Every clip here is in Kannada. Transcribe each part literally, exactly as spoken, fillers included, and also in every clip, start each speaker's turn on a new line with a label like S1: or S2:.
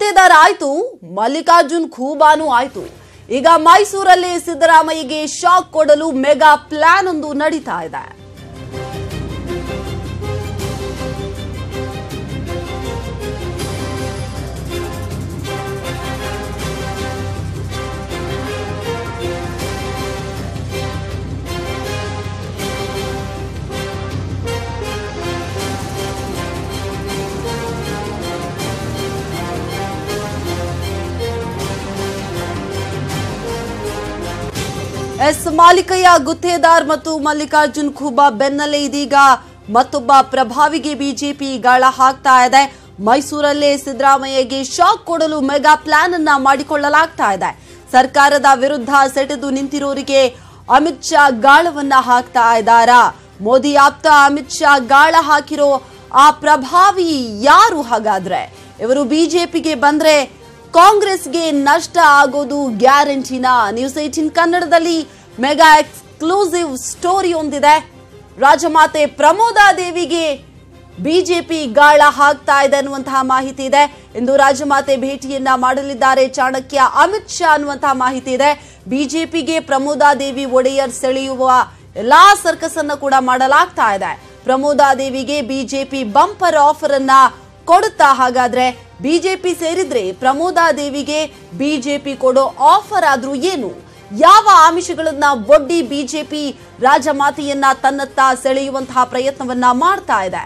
S1: ಗುತ್ತೇದಾರ ಆಯ್ತು, ಮಲ್ಲಿಕಾರ್ಜುನ್ ಖೂಬಾನು ಆಯ್ತು. ಈಗ ಮೈಸೂರಲ್ಲಿ ಸಿದ್ದರಾಮಯ್ಯಗೆ ಶಾಕ್ ಕೊಡಲು ಮೆಗಾ ಪ್ಲಾನ್ ಒಂದು ನಡೀತಾ ಇದೆ. ಎಸ್ ಮಾಲಿಕಯ್ಯ ಗುತ್ತೇದಾರ್ ಮತ್ತು ಮಲ್ಲಿಕಾರ್ಜುನ್ ಖೂಬಾ ಬೆನ್ನಲ್ಲೇ ಇದೀಗ ಮತ್ತೊಬ್ಬ ಪ್ರಭಾವಿಗೆ ಬಿಜೆಪಿ ಗಾಳ ಹಾಕ್ತಾ ಇದೆ. ಮೈಸೂರಲ್ಲೇ ಸಿದ್ದರಾಮಯ್ಯಗೆ ಶಾಕ್ ಕೊಡಲು ಮೆಗಾ ಪ್ಲಾನ್ ಅನ್ನ ಮಾಡಿಕೊಳ್ಳಲಾಗ್ತಾ ಇದೆ. ಸರ್ಕಾರದ ವಿರುದ್ಧ ಸೆಟೆದು ನಿಂತಿರೋರಿಗೆ ಅಮಿತ್ ಶಾ ಗಾಳವನ್ನ ಹಾಕ್ತಾ ಇದ್ದಾರಾ? ಮೋದಿ ಆಪ್ತ ಅಮಿತ್ ಶಾ ಗಾಳ ಹಾಕಿರೋ ಆ ಪ್ರಭಾವಿ ಯಾರು? ಹಾಗಾದ್ರೆ ಇವರು ಬಿಜೆಪಿಗೆ ಬಂದ್ರೆ ಕಾಂಗ್ರೆಸ್ಗೆ ನಷ್ಟ ಆಗೋದು ಗ್ಯಾರಂಟಿನಾ? ನ್ಯೂಸ್ ಏಟೀನ್ ಕನ್ನಡದಲ್ಲಿ ಮೆಗಾ ಎಕ್ಸ್ಕ್ಲೂಸಿವ್ ಸ್ಟೋರಿ ಒಂದಿದೆ. ರಾಜಮಾತೆ ಪ್ರಮೋದಾ ದೇವಿಗೆ ಬಿಜೆಪಿ ಗಾಳ ಹಾಕ್ತಾ ಇದೆ ಅನ್ನುವಂತಹ ಮಾಹಿತಿ ಇದೆ. ಇಂದು ರಾಜಮಾತೆ ಭೇಟಿಯನ್ನ ಮಾಡಲಿದ್ದಾರೆ ಚಾಣಕ್ಯ ಅಮಿತ್ ಶಾ ಅನ್ನುವಂತಹ ಮಾಹಿತಿ ಇದೆ. ಬಿಜೆಪಿಗೆ ಪ್ರಮೋದಾ ದೇವಿ ಒಡೆಯರ್ ಸೆಳೆಯುವ ಎಲ್ಲಾ ಸರ್ಕಸ್ ಅನ್ನ ಕೂಡ ಮಾಡಲಾಗ್ತಾ ಇದೆ. ಪ್ರಮೋದಾ ದೇವಿಗೆ ಬಿಜೆಪಿ ಬಂಪರ್ ಆಫರ್ ಅನ್ನ ಕೊಡುತ್ತಾ? ಹಾಗಾದ್ರೆ ಬಿಜೆಪಿ ಸೇರಿದ್ರೆ ಪ್ರಮೋದಾ ದೇವಿಗೆ ಬಿಜೆಪಿ ಕೊಡೋ ಆಫರ್ ಆದ್ರೂ ಏನು? ಯಾವ ಆಮಿಷಗಳನ್ನ ಒಡ್ಡಿ ಬಿಜೆಪಿ ರಾಜಮಾತೆಯನ್ನ ತನ್ನತ್ತ ಸೆಳೆಯುವಂತಹ ಪ್ರಯತ್ನವನ್ನ ಮಾಡ್ತಾ ಇದೆ?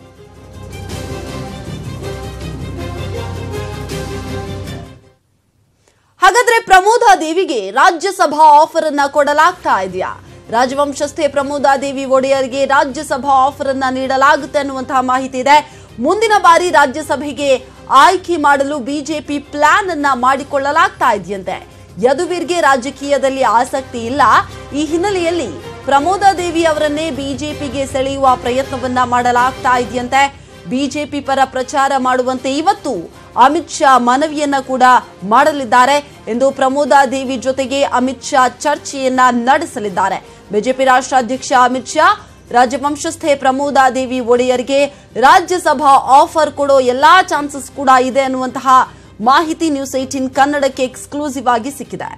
S1: ಹಾಗಾದ್ರೆ ಪ್ರಮೋದಾ ದೇವಿಗೆ ರಾಜ್ಯಸಭಾ ಆಫರ್ ಅನ್ನ ಕೊಡಲಾಗ್ತಾ ಇದೆಯಾ? ರಾಜವಂಶಸ್ಥೆ ಪ್ರಮೋದಾ ದೇವಿ ಒಡೆಯರ್ಗೆ ರಾಜ್ಯಸಭಾ ಆಫರ್ ಅನ್ನ ನೀಡಲಾಗುತ್ತೆ ಅನ್ನುವಂತಹ ಮಾಹಿತಿ ಇದೆ. ಮುಂದಿನ ಬಾರಿ ರಾಜ್ಯಸಭೆಗೆ ಆಯ್ಕೆ ಮಾಡಲು ಬಿಜೆಪಿ ಪ್ಲಾನ್ ಅನ್ನ ಮಾಡಿಕೊಳ್ಳಲಾಗ್ತಾ ಇದೆಯಂತೆ. ಯದುವೀರ್ಗೆ ರಾಜಕೀಯದಲ್ಲಿ ಆಸಕ್ತಿ ಇಲ್ಲ. ಈ ಹಿನ್ನೆಲೆಯಲ್ಲಿ ಪ್ರಮೋದಾ ದೇವಿ ಅವರನ್ನೇ ಬಿಜೆಪಿಗೆ ಸೆಳೆಯುವ ಪ್ರಯತ್ನವನ್ನ ಮಾಡಲಾಗ್ತಾ ಇದೆಯಂತೆ. ಬಿಜೆಪಿ ಪರ ಪ್ರಚಾರ ಮಾಡುವಂತೆ ಇವತ್ತು ಅಮಿತ್ ಶಾ ಮನವಿಯನ್ನ ಕೂಡ ಮಾಡಲಿದ್ದಾರೆ ಎಂದು ಪ್ರಮೋದಾ ದೇವಿ ಜೊತೆಗೆ ಅಮಿತ್ ಶಾ ಚರ್ಚೆಯನ್ನ ನಡೆಸಲಿದ್ದಾರೆ. ಬಿಜೆಪಿ ರಾಷ್ಟ್ರಾಧ್ಯಕ್ಷ ಅಮಿತ್ ಶಾ ರಾಜವಂಶಸ್ಥೆ ಪ್ರಮೋದಾ ದೇವಿ ಒಡೆಯರ್ಗೆ ರಾಜ್ಯಸಭಾ ಆಫರ್ ಕೊಡೋ ಎಲ್ಲಾ ಚಾನ್ಸಸ್ ಕೂಡ ಇದೆ ಅನ್ನುವಂತಹ ಮಾಹಿತಿ ನ್ಯೂಸ್ ಏಟೀನ್ ಕನ್ನಡಕ್ಕೆ ಎಕ್ಸ್ಕ್ಲೂಸಿವ್ ಆಗಿ ಸಿಕ್ಕಿದೆ.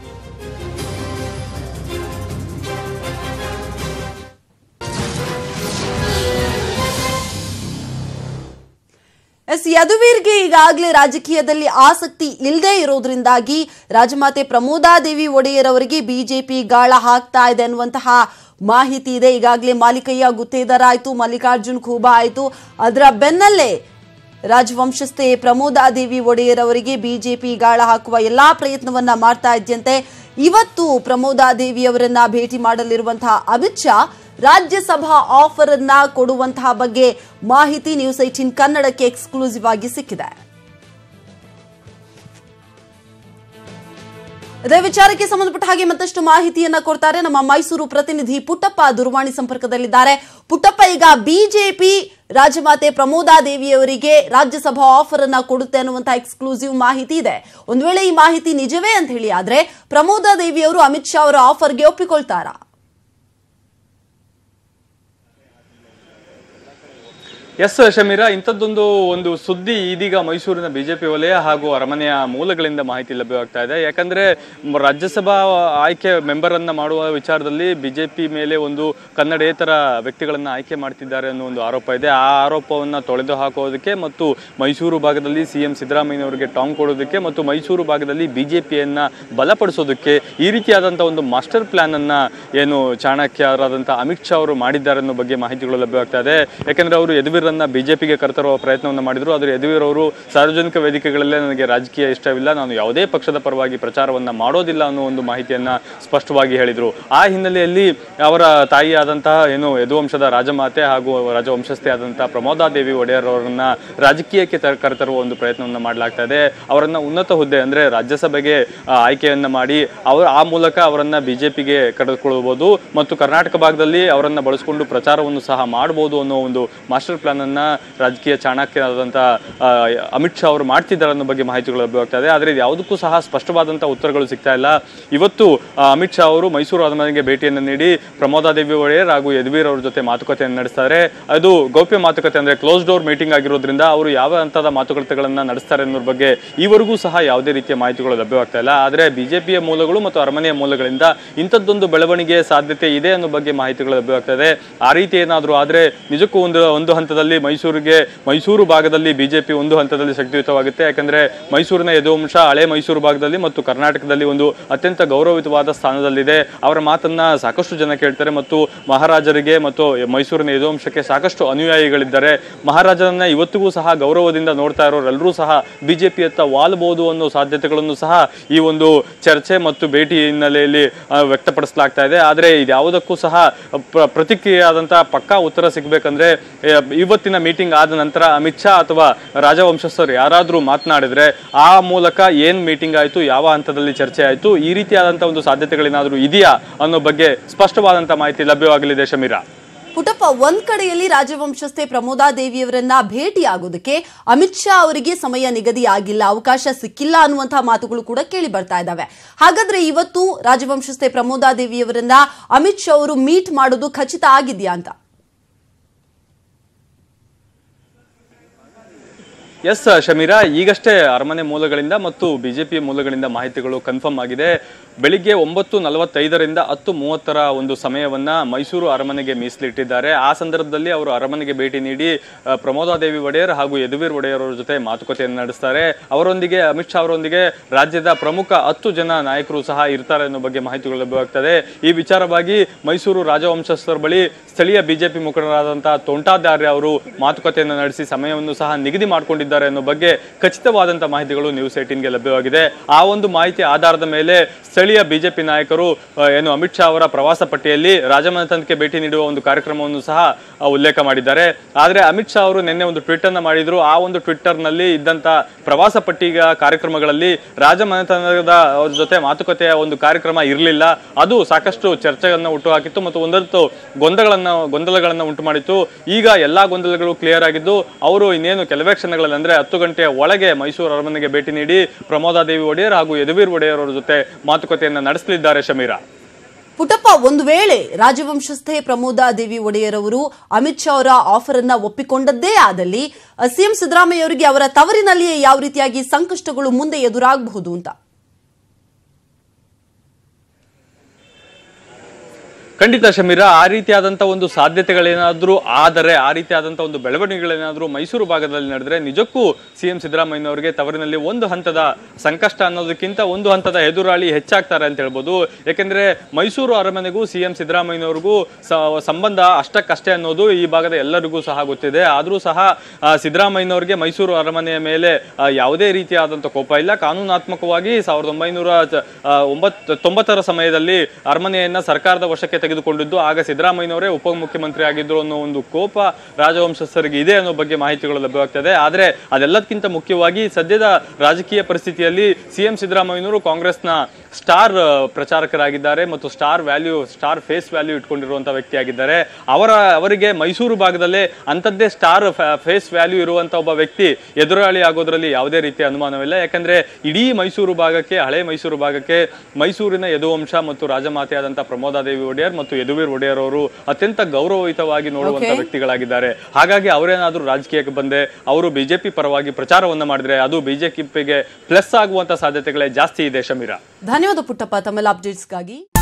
S1: ಎಸ್ ಯದುವೀರ್ಗೆ ಈಗಾಗಲೇ ರಾಜಕೀಯದಲ್ಲಿ ಆಸಕ್ತಿ ಇಲ್ಲದೆ ಇರೋದ್ರಿಂದಾಗಿ ರಾಜಮಾತೆ ಪ್ರಮೋದಾ ದೇವಿ ಒಡೆಯರ್ ಅವರಿಗೆ ಬಿಜೆಪಿ ಗಾಳ ಹಾಕ್ತಾ ಇದೆ ಅನ್ನುವಂತಹ ಮಾಹಿತಿ ಇದೆ. ಈಗಾಗಲೇ ಮಾಲಿಕಯ್ಯ ಗುತ್ತೇದಾರ ಆಯ್ತು, ಮಲ್ಲಿಕಾರ್ಜುನ್ ಖೂಬಾ ಆಯ್ತು. ಅದರ ಬೆನ್ನಲ್ಲೇ ರಾಜವಂಶಸ್ಥೆ ಪ್ರಮೋದಾ ದೇವಿ ಒಡೆಯರ್ ಅವರಿಗೆ ಬಿಜೆಪಿ ಗಾಳ ಹಾಕುವ ಎಲ್ಲಾ ಪ್ರಯತ್ನವನ್ನ ಮಾಡ್ತಾ ಇದ್ದಂತೆ. ಇವತ್ತು ಪ್ರಮೋದಾ ದೇವಿ ಅವರನ್ನ ಭೇಟಿ ಮಾಡಲಿರುವಂತಹ ಅಮಿತ್ ಶಾ ರಾಜ್ಯಸಭಾ ಆಫರ್ ಅನ್ನ ಕೊಡುವಂತಹ ಬಗ್ಗೆ ಮಾಹಿತಿ ನ್ಯೂಸ್ ಏಟೀನ್ ಕನ್ನಡಕ್ಕೆ ಎಕ್ಸ್ಕ್ಲೂಸಿವ್ ಆಗಿ ಸಿಕ್ಕಿದೆ. ಇದೇ ವಿಚಾರಕ್ಕೆ ಸಂಬಂಧಪಟ್ಟ ಹಾಗೆ ಮತ್ತಷ್ಟು ಮಾಹಿತಿಯನ್ನ ಕೊಡ್ತಾರೆ ನಮ್ಮ ಮೈಸೂರು ಪ್ರತಿನಿಧಿ ಪುಟ್ಟಪ್ಪ ದೂರವಾಣಿ ಸಂಪರ್ಕದಲ್ಲಿದ್ದಾರೆ. ಪುಟ್ಟಪ್ಪ, ಈಗ ಬಿಜೆಪಿ ರಾಜಮಾತೆ ಪ್ರಮೋದಾ ದೇವಿಯವರಿಗೆ ರಾಜ್ಯಸಭಾ ಆಫರ್ ಅನ್ನ ಕೊಡುತ್ತೆ ಅನ್ನುವಂತಹ ಎಕ್ಸ್ಕ್ಲೂಸಿವ್ ಮಾಹಿತಿ ಇದೆ. ಒಂದ್ ವೇಳೆ ಈ ಮಾಹಿತಿ ನಿಜವೇ ಅಂತ ಹೇಳಿ ಆದ್ರೆ ಪ್ರಮೋದಾ ದೇವಿಯವರು ಅಮಿತ್ ಶಾ ಅವರ ಆಫರ್ಗೆ ಒಪ್ಪಿಕೊಳ್ತಾರಾ?
S2: ಎಸ್ ಶಮೀರಾ, ಇಂಥದ್ದೊಂದು ಒಂದು ಸುದ್ದಿ ಇದೀಗ ಮೈಸೂರಿನ ಬಿಜೆಪಿ ವಲಯ ಹಾಗೂ ಅರಮನೆಯ ಮೂಲಗಳಿಂದ ಮಾಹಿತಿ ಲಭ್ಯವಾಗ್ತಾ ಇದೆ. ಯಾಕಂದ್ರೆ ರಾಜ್ಯಸಭಾ ಆಯ್ಕೆ ಮೆಂಬರ್ ಅನ್ನ ಮಾಡುವ ವಿಚಾರದಲ್ಲಿ ಬಿಜೆಪಿ ಮೇಲೆ ಒಂದು ಕನ್ನಡೇತರ ವ್ಯಕ್ತಿಗಳನ್ನ ಆಯ್ಕೆ ಮಾಡ್ತಿದ್ದಾರೆ ಅನ್ನೋ ಒಂದು ಆರೋಪ ಇದೆ. ಆ ಆರೋಪವನ್ನ ತೊಳೆದು ಹಾಕೋದಕ್ಕೆ ಮತ್ತು ಮೈಸೂರು ಭಾಗದಲ್ಲಿ ಸಿಎಂ ಸಿದ್ದರಾಮಯ್ಯನವರಿಗೆ ಟಾಂಗ್ ಕೊಡೋದಕ್ಕೆ ಮತ್ತು ಮೈಸೂರು ಭಾಗದಲ್ಲಿ ಬಿಜೆಪಿಯನ್ನ ಬಲಪಡಿಸೋದಕ್ಕೆ ಈ ರೀತಿಯಾದಂತಹ ಒಂದು ಮಾಸ್ಟರ್ ಪ್ಲಾನ್ ಅನ್ನ ಏನು ಚಾಣಕ್ಯರಾದಂತಹ ಅಮಿತ್ ಶಾ ಅವರು ಮಾಡಿದ್ದಾರೆ ಅನ್ನೋ ಬಗ್ಗೆ ಮಾಹಿತಿಗಳು ಲಭ್ಯವಾಗ್ತಾ ಇದೆ. ಯಾಕಂದ್ರೆ ಅವರು ಯದುವೀರ್ ಬಿಜೆಪಿಗೆ ಕರೆತರುವ ಪ್ರಯತ್ನವನ್ನು ಮಾಡಿದ್ರು. ಆದರೆ ಯದುವೀರ್ ಅವರು ಸಾರ್ವಜನಿಕ ವೇದಿಕೆಗಳಲ್ಲೇ ನನಗೆ ರಾಜಕೀಯ ಇಷ್ಟವಿಲ್ಲ, ನಾನು ಯಾವುದೇ ಪಕ್ಷದ ಪರವಾಗಿ ಪ್ರಚಾರವನ್ನ ಮಾಡೋದಿಲ್ಲ ಅನ್ನೋ ಒಂದು ಮಾಹಿತಿಯನ್ನ ಸ್ಪಷ್ಟವಾಗಿ ಹೇಳಿದ್ರು. ಆ ಹಿನ್ನೆಲೆಯಲ್ಲಿ ಅವರ ತಾಯಿಯಾದಂತಹ ಏನು ಯದುವಂಶದ ರಾಜಮಾತೆ ಹಾಗೂ ರಾಜವಂಶಸ್ಥೆ ಆದಂತಹ ಪ್ರಮೋದಾ ದೇವಿ ಒಡೆಯರ್ ಅವರನ್ನ ರಾಜಕೀಯಕ್ಕೆ ಕರೆತರುವ ಒಂದು ಪ್ರಯತ್ನವನ್ನ ಮಾಡಲಾಗ್ತಾ ಇದೆ. ಅವರನ್ನ ಉನ್ನತ ಹುದ್ದೆ ಅಂದ್ರೆ ರಾಜ್ಯಸಭೆಗೆ ಆಯ್ಕೆಯನ್ನ ಮಾಡಿ ಅವರು ಆ ಮೂಲಕ ಅವರನ್ನ ಬಿಜೆಪಿಗೆ ಕರೆದುಕೊಳ್ಳಬಹುದು ಮತ್ತು ಕರ್ನಾಟಕ ಭಾಗದಲ್ಲಿ ಅವರನ್ನ ಬಳಸಿಕೊಂಡು ಪ್ರಚಾರವನ್ನು ಸಹ ಮಾಡಬಹುದು ಅನ್ನೋ ಒಂದು ಮಾಸ್ಟರ್ ಪ್ಲಾನ್ ಪ್ಲಾನ್ ಅನ್ನ ರಾಜಕೀಯ ಚಾಣಕ್ಯರಾದಂಥ ಅಮಿತ್ ಶಾ ಅವರು ಮಾಡ್ತಿದ್ದಾರೆ ಅನ್ನೋ ಬಗ್ಗೆ ಮಾಹಿತಿಗಳು ಲಭ್ಯವಾಗ್ತಾ ಇದೆ. ಆದರೆ ಯಾವುದಕ್ಕೂ ಸಹ ಸ್ಪಷ್ಟವಾದಂಥ ಉತ್ತರಗಳು ಸಿಗ್ತಾ ಇಲ್ಲ. ಇವತ್ತು ಅಮಿತ್ ಶಾ ಅವರು ಮೈಸೂರು ಅರಮನೆಗೆ ಭೇಟಿಯನ್ನು ನೀಡಿ ಪ್ರಮೋದಾದೇವಿ ಒಡೆಯರ್ ಹಾಗೂ ಯದುವೀರ್ ಅವ್ರ ಜೊತೆ ಮಾತುಕತೆಯನ್ನು ನಡೆಸ್ತಾರೆ. ಅದು ಗೌಪ್ಯ ಮಾತುಕತೆ ಅಂದ್ರೆ ಕ್ಲೋಸ್ ಡೋರ್ ಮೀಟಿಂಗ್ ಆಗಿರೋದ್ರಿಂದ ಅವರು ಯಾವ ಹಂತದ ಮಾತುಕತೆಗಳನ್ನ ನಡೆಸ್ತಾರೆ ಅನ್ನೋದ್ರ ಬಗ್ಗೆ ಈವರೆಗೂ ಸಹ ಯಾವುದೇ ರೀತಿಯ ಮಾಹಿತಿಗಳು ಲಭ್ಯವಾಗ್ತಾ ಇಲ್ಲ. ಆದರೆ ಬಿಜೆಪಿಯ ಮೂಲಗಳು ಮತ್ತು ಅರಮನೆಯ ಮೂಲಗಳಿಂದ ಇಂಥದ್ದೊಂದು ಬೆಳವಣಿಗೆ ಸಾಧ್ಯತೆ ಇದೆ ಅನ್ನೋ ಬಗ್ಗೆ ಮಾಹಿತಿಗಳು ಲಭ್ಯವಾಗ್ತಾ ಇದೆ. ಆ ರೀತಿ ಏನಾದರೂ ಆದ್ರೆ ನಿಜಕ್ಕೂ ಒಂದು ಒಂದು ಹಂತದಲ್ಲಿ ಮೈಸೂರಿಗೆ ಮೈಸೂರು ಭಾಗದಲ್ಲಿ ಬಿಜೆಪಿ ಒಂದು ಹಂತದಲ್ಲಿ ಶಕ್ತಿಯುತವಾಗುತ್ತೆ. ಯಾಕಂದ್ರೆ ಮೈಸೂರಿನ ಯದುವಂಶ ಹಳೆ ಮೈಸೂರು ಭಾಗದಲ್ಲಿ ಮತ್ತು ಕರ್ನಾಟಕದಲ್ಲಿ ಒಂದು ಅತ್ಯಂತ ಗೌರವಯುತವಾದ ಸ್ಥಾನದಲ್ಲಿದೆ. ಅವರ ಮಾತನ್ನ ಸಾಕಷ್ಟು ಜನ ಕೇಳ್ತಾರೆ ಮತ್ತು ಮಹಾರಾಜರಿಗೆ ಮತ್ತು ಮೈಸೂರಿನ ಯದುವಂಶಕ್ಕೆ ಸಾಕಷ್ಟು ಅನುಯಾಯಿಗಳಿದ್ದಾರೆ. ಮಹಾರಾಜರನ್ನ ಇವತ್ತಿಗೂ ಸಹ ಗೌರವದಿಂದ ನೋಡ್ತಾ ಇರೋರೆಲ್ಲರೂ ಸಹ ಬಿಜೆಪಿಯತ್ತ ವಾಲಬಹುದು ಅನ್ನೋ ಸಾಧ್ಯತೆಗಳನ್ನು ಸಹ ಈ ಒಂದು ಚರ್ಚೆ ಮತ್ತು ಭೇಟಿ ಹಿನ್ನೆಲೆಯಲ್ಲಿ ವ್ಯಕ್ತಪಡಿಸಲಾಗ್ತಾ ಇದೆ. ಆದರೆ ಇದ್ಯಾವುದಕ್ಕೂ ಸಹ ಪ್ರತಿಕ್ರಿಯೆಯಾದಂತಹ ಪಕ್ಕಾ ಉತ್ತರ ಸಿಗ್ಬೇಕಂದ್ರೆ ಇವತ್ತಿನ ಮೀಟಿಂಗ್ ಆದ ನಂತರ ಅಮಿತ್ ಶಾ ಅಥವಾ ರಾಜವಂಶಸ್ಥರು ಯಾರಾದ್ರೂ ಮಾತನಾಡಿದ್ರೆ ಆ ಮೂಲಕ ಏನ್ ಮೀಟಿಂಗ್ ಆಯ್ತು, ಯಾವ ಹಂತದಲ್ಲಿ ಚರ್ಚೆ ಆಯ್ತು, ಈ ರೀತಿಯಾದಂತಹ ಒಂದು ಸಾಧ್ಯತೆಗಳೇನಾದ್ರೂ ಇದೆಯಾ ಅನ್ನೋ ಬಗ್ಗೆ ಸ್ಪಷ್ಟವಾದಂತ ಮಾಹಿತಿ ಲಭ್ಯವಾಗಲಿದೆ. ಶಮೀರಾ,
S1: ಪುಟ್ಟಪ್ಪ, ಒಂದ್ ಕಡೆಯಲ್ಲಿ ರಾಜವಂಶಸ್ಥೆ ಪ್ರಮೋದಾದೇವಿಯವರನ್ನ ಭೇಟಿಯಾಗೋದಕ್ಕೆ ಅಮಿತ್ ಶಾ ಅವರಿಗೆ ಸಮಯ ನಿಗದಿ ಆಗಿಲ್ಲ, ಅವಕಾಶ ಸಿಕ್ಕಿಲ್ಲ ಅನ್ನುವಂತಹ ಮಾತುಗಳು ಕೂಡ ಕೇಳಿ ಬರ್ತಾ ಇದ್ದಾವೆ. ಹಾಗಾದ್ರೆ ಇವತ್ತು ರಾಜವಂಶಸ್ಥೆ ಪ್ರಮೋದಾದೇವಿಯವರನ್ನ ಅಮಿತ್ ಶಾ ಅವರು ಮೀಟ್ ಮಾಡೋದು ಖಚಿತ ಆಗಿದೆಯಾ ಅಂತ?
S2: ಎಸ್ ಶಮೀರಾ, ಈಗಷ್ಟೇ ಅರಮನೆ ಮೂಲಗಳಿಂದ ಮತ್ತು ಬಿಜೆಪಿ ಮೂಲಗಳಿಂದ ಮಾಹಿತಿಗಳು ಕನ್ಫರ್ಮ್ ಆಗಿದೆ. ಬೆಳಿಗ್ಗೆ ಒಂಬತ್ತು ನಲವತ್ತೈದರಿಂದ ಹತ್ತು ಮೂವತ್ತರ ಒಂದು ಸಮಯವನ್ನ ಮೈಸೂರು ಅರಮನೆಗೆ ಮೀಸಲಿಟ್ಟಿದ್ದಾರೆ. ಆ ಸಂದರ್ಭದಲ್ಲಿ ಅವರು ಅರಮನೆಗೆ ಭೇಟಿ ನೀಡಿ ಪ್ರಮೋದಾದೇವಿ ಒಡೆಯರ್ ಹಾಗೂ ಯದುವೀರ್ ಒಡೆಯರ್ ಅವರ ಜೊತೆ ಮಾತುಕತೆಯನ್ನು ನಡೆಸ್ತಾರೆ. ಅವರೊಂದಿಗೆ ಅಮಿತ್ ಶಾ ಅವರೊಂದಿಗೆ ರಾಜ್ಯದ ಪ್ರಮುಖ ಹತ್ತು ಜನ ನಾಯಕರು ಸಹ ಇರ್ತಾರೆ ಅನ್ನೋ ಬಗ್ಗೆ ಮಾಹಿತಿಗಳು ಲಭ್ಯವಾಗ್ತದೆ. ಈ ವಿಚಾರವಾಗಿ ಮೈಸೂರು ರಾಜವಂಶಸ್ಥರ ಬಳಿ ಸ್ಥಳೀಯ ಬಿಜೆಪಿ ಮುಖಂಡರಾದಂತಹ ತೋಂಟಾದಾರ್ಯ ಅವರು ಮಾತುಕತೆಯನ್ನು ನಡೆಸಿ ಸಮಯವನ್ನು ಸಹ ನಿಗದಿ ಮಾಡಿಕೊಂಡಿದ್ದಾರೆ ಅನ್ನೋ ಬಗ್ಗೆ ಖಚಿತವಾದಂತಹ ಮಾಹಿತಿಗಳು ನ್ಯೂಸ್ ಏಟೀನ್ಗೆ ಲಭ್ಯವಾಗಿದೆ. ಆ ಒಂದು ಮಾಹಿತಿ ಆಧಾರದ ಮೇಲೆ ಸ್ಥಳೀಯ ಬಿಜೆಪಿ ನಾಯಕರು ಏನು ಅಮಿತ್ ಶಾ ಅವರ ಪ್ರವಾಸ ಪಟ್ಟಿಯಲ್ಲಿ ರಾಜಮನೆತನಕ್ಕೆ ಭೇಟಿ ನೀಡುವ ಒಂದು ಕಾರ್ಯಕ್ರಮವನ್ನು ಸಹ ಉಲ್ಲೇಖ ಮಾಡಿದ್ದಾರೆ. ಆದರೆ ಅಮಿತ್ ಶಾ ಅವರು ನಿನ್ನೆ ಒಂದು ಟ್ವೀಟ್ ಅನ್ನ ಮಾಡಿದ್ರು. ಆ ಒಂದು ಟ್ವಿಟ್ಟರ್ ನಲ್ಲಿ ಇದ್ದಂತ ಪ್ರವಾಸ ಪಟ್ಟಿಗ ಕಾರ್ಯಕ್ರಮಗಳಲ್ಲಿ ರಾಜಮನೆತನದ ಅವ್ರ ಜೊತೆ ಮಾತುಕತೆಯ ಒಂದು ಕಾರ್ಯಕ್ರಮ ಇರಲಿಲ್ಲ. ಅದು ಸಾಕಷ್ಟು ಚರ್ಚೆಗಳನ್ನ ಹುಟ್ಟುಹಾಕಿತ್ತು ಮತ್ತು ಒಂದಷ್ಟು ಗೊಂದಲಗಳನ್ನ ಗೊಂದಲಗಳನ್ನ ಉಂಟು ಮಾಡಿತ್ತು. ಈಗ ಎಲ್ಲಾ ಗೊಂದಲಗಳು ಕ್ಲಿಯರ್ ಆಗಿದ್ದು ಅವರು ಇನ್ನೇನು ಕೆಲವೇ ಕ್ಷಣಗಳಲ್ಲಿ ಅಂದ್ರೆ ಹತ್ತು ಗಂಟೆಯ ಒಳಗೆ ಮೈಸೂರು ಅರಮನೆಗೆ ಭೇಟಿ ನೀಡಿ ಪ್ರಮೋದಾದೇವಿ ಒಡೆಯರ್ ಹಾಗೂ ಯದುವೀರ್ ಒಡೆಯರ್ ಅವರ ಜೊತೆ ಮಾತುಕತೆಯನ್ನ ನಡೆಸಲಿದ್ದಾರೆ. ಶಮೀರಾ,
S1: ಪುಟ್ಟಪ್ಪ, ಒಂದು ವೇಳೆ ರಾಜವಂಶಸ್ಥೆ ಪ್ರಮೋದಾದೇವಿ ಒಡೆಯರ್ ಅವರು ಅಮಿತ್ ಶಾ ಅವರ ಆಫರ್ ಅನ್ನ ಒಪ್ಪಿಕೊಂಡದ್ದೇ ಆದಲ್ಲಿ ಸಿಎಂ ಸಿದ್ದರಾಮಯ್ಯ ಅವರಿಗೆ ಅವರ ತವರಿನಲ್ಲಿಯೇ ಯಾವ ರೀತಿಯಾಗಿ ಸಂಕಷ್ಟಗಳು ಮುಂದೆ ಎದುರಾಗಬಹುದು ಅಂತ?
S2: ಖಂಡಿತ ಶಮೀರಾ, ಆ ರೀತಿಯಾದಂತಹ ಒಂದು ಸಾಧ್ಯತೆಗಳೇನಾದ್ರೂ ಆದರೆ, ಆ ರೀತಿಯಾದಂತಹ ಒಂದು ಬೆಳವಣಿಗೆಗಳೇನಾದ್ರೂ ಮೈಸೂರು ಭಾಗದಲ್ಲಿ ನಡೆದ್ರೆ ನಿಜಕ್ಕೂ ಸಿಎಂ ಸಿದ್ದರಾಮಯ್ಯನವರಿಗೆ ತವರಿನಲ್ಲಿ ಒಂದು ಹಂತದ ಸಂಕಷ್ಟ ಅನ್ನೋದಕ್ಕಿಂತ ಒಂದು ಹಂತದ ಎದುರಾಳಿ ಹೆಚ್ಚಾಗ್ತಾರೆ ಅಂತ ಹೇಳ್ಬೋದು. ಯಾಕೆಂದ್ರೆ ಮೈಸೂರು ಅರಮನೆಗೂ ಸಿಎಂ ಸಿದ್ದರಾಮಯ್ಯನವರಿಗೂ ಸಂಬಂಧ ಅಷ್ಟಕ್ಕಷ್ಟೇ ಅನ್ನೋದು ಈ ಭಾಗದ ಎಲ್ಲರಿಗೂ ಸಹ ಗೊತ್ತಿದೆ. ಆದ್ರೂ ಸಹ ಸಿದ್ದರಾಮಯ್ಯನವರಿಗೆ ಮೈಸೂರು ಅರಮನೆಯ ಮೇಲೆ ಯಾವುದೇ ರೀತಿಯಾದಂತಹ ಕೋಪ ಇಲ್ಲ. ಕಾನೂನಾತ್ಮಕವಾಗಿ ಸಾವಿರದ ಒಂಬೈನೂರ ಒಂಬತ್ ತೊಂಬತ್ತರ ಸಮಯದಲ್ಲಿ ಅರಮನೆಯನ್ನ ಸರ್ಕಾರದ ವಶಕ್ಕೆ ತೆಗೆದುಕೊಂಡಿದ್ದು ಆಗ ಸಿದ್ದರಾಮಯ್ಯನವರೇ ಉಪಮುಖ್ಯಮಂತ್ರಿ ಆಗಿದ್ರು ಅನ್ನೋ ಒಂದು ಕೋಪ ರಾಜವಂಶಸ್ಥರಿಗೆ ಇದೆ ಅನ್ನೋ ಬಗ್ಗೆ ಮಾಹಿತಿಗಳು ಲಭ್ಯವಾಗ್ತದೆ. ಆದ್ರೆ ಅದೆಲ್ಲದಕ್ಕಿಂತ ಮುಖ್ಯವಾಗಿ ಸದ್ಯದ ರಾಜಕೀಯ ಪರಿಸ್ಥಿತಿಯಲ್ಲಿ ಸಿಎಂ ಸಿದ್ದರಾಮಯ್ಯನವರು ಕಾಂಗ್ರೆಸ್ನ ಸ್ಟಾರ್ ಪ್ರಚಾರಕರಾಗಿದ್ದಾರೆ ಮತ್ತು star value star face value ಇಟ್ಕೊಂಡಿರುವಂತಹ ವ್ಯಕ್ತಿಯಾಗಿದ್ದಾರೆ. ಅವರ ಅವರಿಗೆ ಮೈಸೂರು ಭಾಗದಲ್ಲೇ ಅಂಥದ್ದೇ ಸ್ಟಾರ್ ಫೇಸ್ ವ್ಯಾಲ್ಯೂ ಇರುವಂತಹ ಒಬ್ಬ ವ್ಯಕ್ತಿ ಎದುರಾಳಿ ಆಗೋದ್ರಲ್ಲಿ ಯಾವುದೇ ರೀತಿಯ ಅನುಮಾನವಿಲ್ಲ. ಯಾಕಂದ್ರೆ ಇಡೀ ಮೈಸೂರು ಭಾಗಕ್ಕೆ, ಹಳೆ ಮೈಸೂರು ಭಾಗಕ್ಕೆ ಮೈಸೂರಿನ ಯದುವಂಶ ಮತ್ತು ರಾಜಮಾತೆಯಾದಂತಹ ಪ್ರಮೋದಾದೇವಿ ಒಡೆಯರ್ ಮತ್ತು ಯದುವೀರ್ ಒಡೆಯರ್ ಅವರು ಅತ್ಯಂತ ಗೌರವಯುತವಾಗಿ ನೋಡುವಂತಹ ವ್ಯಕ್ತಿಗಳಾಗಿದ್ದಾರೆ. ಹಾಗಾಗಿ ಅವರೇನಾದ್ರೂ ರಾಜಕೀಯಕ್ಕೆ ಬಂದೆ ಅವರು ಬಿಜೆಪಿ ಪರವಾಗಿ ಪ್ರಚಾರವನ್ನ ಮಾಡಿದ್ರೆ ಅದು ಬಿಜೆಪಿಗೆ ಪ್ಲಸ್ ಆಗುವಂತಹ ಸಾಧ್ಯತೆಗಳೇ ಜಾಸ್ತಿ ಇದೆ. ಶಮೀರಾ,
S1: ಧನ್ಯವಾದ ಪುಟ್ಟಪ್ಪ ತಮ್ಮೆಲ್ಲ ಅಪ್ಡೇಟ್ಸ್ಗಾಗಿ.